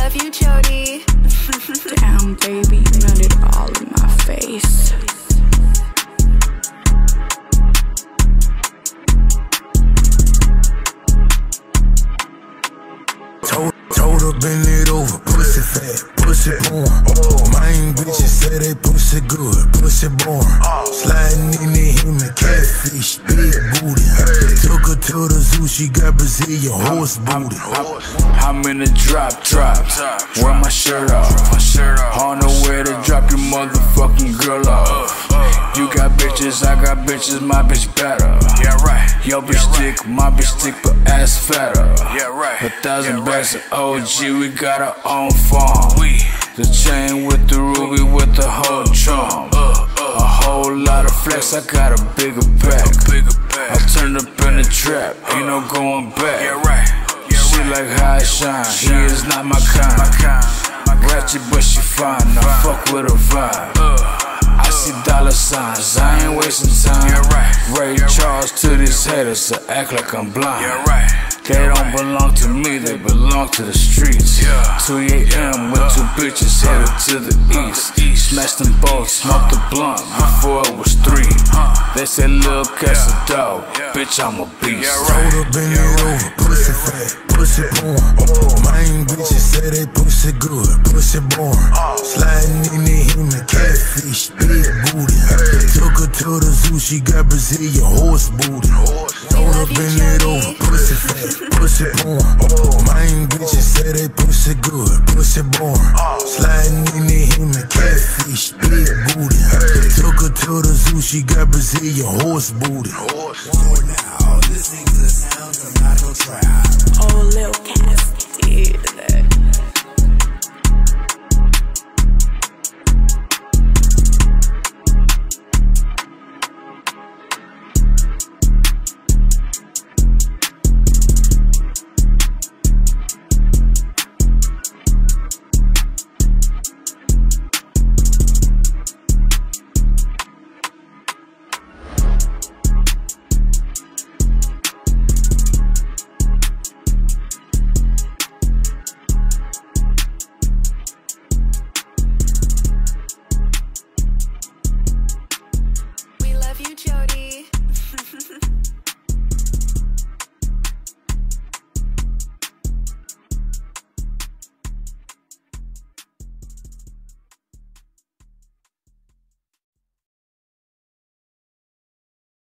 love you, Jody. Damn, baby, you run it all in my face. Told her bend it over, pussy fat, pussy porn. Main bitches say they pussy good, pussy born. Sliding in the human catfish, big booty. Took her to the zoo, she got Brazilian horse booty. I'm in the drop, wear my shirt off. On the way to drop your motherfucking girl off. You got bitches, I got bitches, my bitch better. Yeah, right. Your bitch thick, my bitch thick, but ass fatter. Yeah, right. 1,000 bags of OG, we got our own farm. The chain with the ruby, with the whole charm. A whole lot of flex, I got a bigger pack. I turned up in the trap, ain't no going back. Yeah, right. She like how I shine, she is not my kind. Ratchet, but she fine, now fuck with her vibe. I see dollar signs, I ain't wasting time. Ray Charles to these haters, so act like I'm blind. They don't belong to me, they belong to the streets. 2 a.m. with 2 bitches headed to the east. Smashed them both, smoked the blunt before it was 3. They say Lil CAS a dog, bitch I'm a beast. Told her bend it over, pussy fat, pussy porn. Main bitches say they pussy good, pussy born. Sliding in the human catfish, big booty. Took her to the zoo, she got Brazilian horse booty. Told her bend it over, pussy fat, pussy porn. Main bitches say they pussy good, pussy born. Sliding in the human catfish, big booty. Took her to the zoo, she got Brazilian horse booty. Now, listening to the sounds of Nacho Trap. Oh, Lil CAS.